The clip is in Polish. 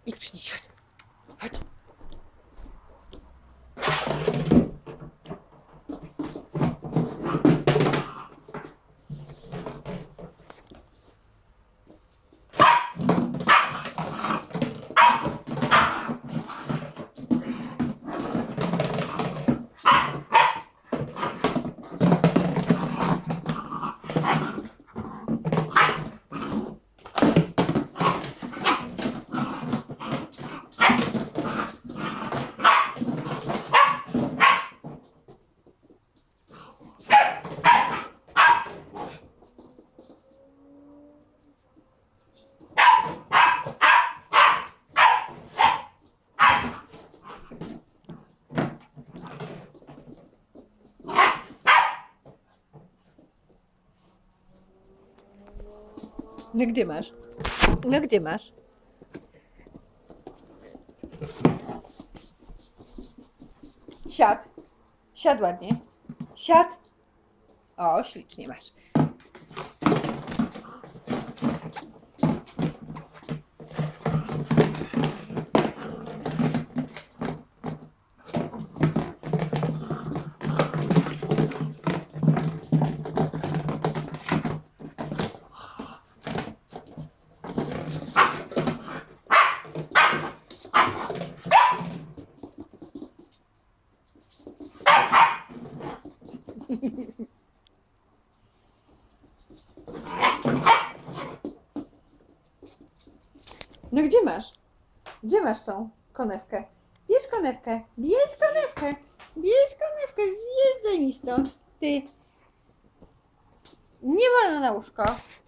Idź przynieś, chodź. Chodź. No gdzie masz? No gdzie masz? Siad. Siad ładnie. Siad. O, ślicznie masz. No gdzie masz? Gdzie masz tą konewkę? Bierz konewkę, bierz konewkę, bierz konewkę, zjeżdżaj mi stąd, ty. Nie wolno na łóżko.